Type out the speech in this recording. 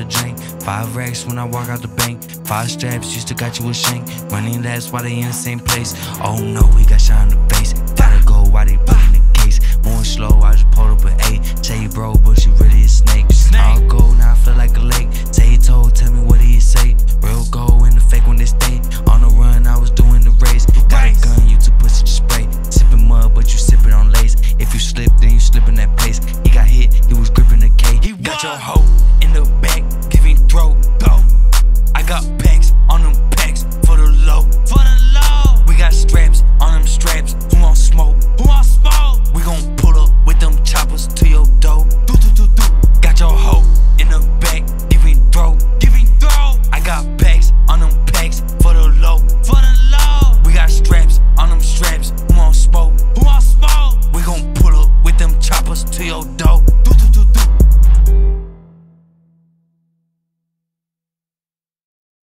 drink. 5 racks when I walk out the bank. 5 straps, you still got you a shank. Money, that's why they in the same place. Oh no, he got shot in the face. Gotta go, why they put in the case? Moving slow, I just pulled up an 8. Tell you bro, but you really a snake.